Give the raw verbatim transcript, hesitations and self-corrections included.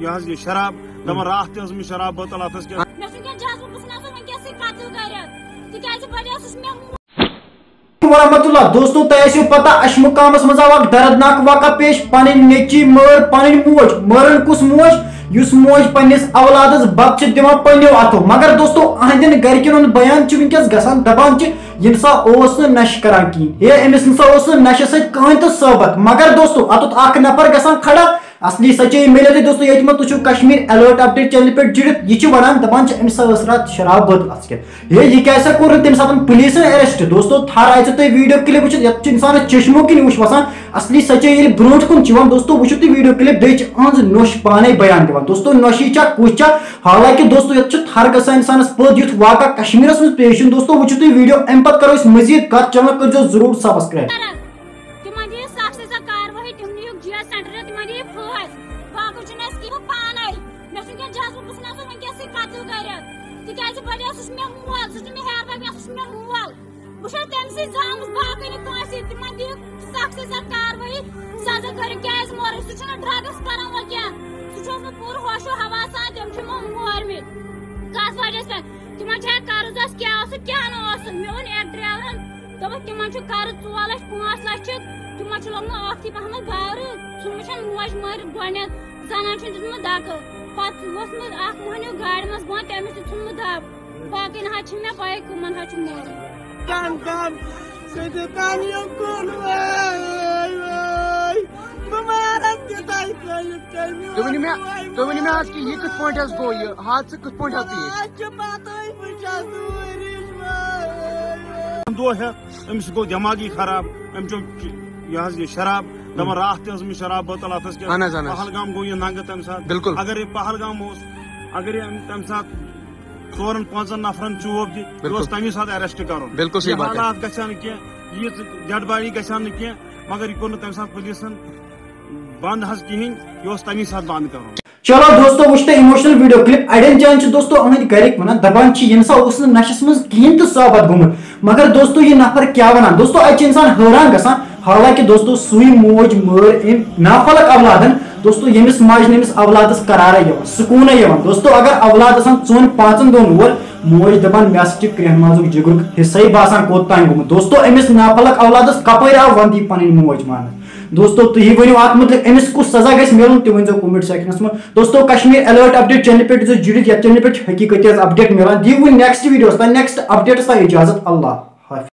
ये शराब दम रात तज मे शराब बोतल अतस के वरहमतुल्लाह। दोस्तों तय पता अशमुकामस मज आव दर्दनाक वाक़ा पेश पन नेची मर पन मोज मरन कुस मोज युस मोज पन्निस औलादस बक दिवान पन्नो अथो मगर दोस्तों अहंदन घरकिन बयान वनकस गसान दपान यह सा नश करान कहीं ये अमिस नशा नशे सत कहीं तो सबक मगर दोस्तों अतुत अख नफर गसान खड़ा असली सच्चाई मिले दोस्तों ये तुझ कश्मीर अलर्ट अपडेट चैनल पे जुड़ित यह वन दपान अमिस रात शराब बोतल ये यह क्या कोर तम सात पुलिस अरेस्ट दोस्तों थर आयु तुम वीडियो क्लिप वो इंसान चश्मो कि नश वसान असली सच्चाई ब्रो कुन दोस्तों वो वीडियो क्लिप बेच अहज नोश पाने बयान दिवान दोस्तों नोशी चा कुछ हालांकि दोस्तों ये थर ग इंसानस पद युथ वाक़ा कश्मीर में पेश दोस्तों वो वीडियो अम पे करो मजीद कत चैनल कर जरूर सब्सक्राइब जाना दक पे मोहन गाड़ मज बंद तमिस ुनमुत दब बाकी ना मे पाई कमन दो है अमिस गो दिमागी खराब अम ये शराब दम रात तज मे शराब बोतल अतस के पहलगाम गो ये नंग तम साथ बिल्कुल अगर ये पहलगाम अगर तम साथ ोरन पांचन नफरन चोब दी तमी साथ अरेस्ट कर हालात गसान ये डेड बॉडी गसान मगर यह कोर तम साथ पुलिसन बंद हज कहें यह तमी साथ बंद कर चलो दोस्तों वो इमोशनल वीडियो क्लिप अड़न जान दोस्तों अहद घर वन दपान यह नशस मज कहें तो साबत गुमुत मगर दोस्तों ये नफर क्या वन दोस्तों अ इंसान हैरान गसान हालांकि दोस्तों सुई मोज मर नाफलक अवलादन दोस्तों यमिस माज नमिस अवलादस करारा सुकून दोस्तों अगर अवलाद चोन पांचन दोन वोल मोज दपान मे क्रह माजुक जिगर हिस्से बासान कोत तान गुमुत दोस्तों अमिस नाफलक अवलादस कपर आव वंदी पन मोज मान दोस्तों तुम वो अत मुतलिक अमिस कुछ सजा गस मिलन तुम वो कमेंट सेक्शनस में दोस्तों कश्मीर अलर्ट अपडेट चैनल पे जुड़ित यह चैनल पे हकीकत अपडेट मिलान दी नेक्स्ट वीडियो नेक्स्ट अपडेट इजाजत अल्लाह।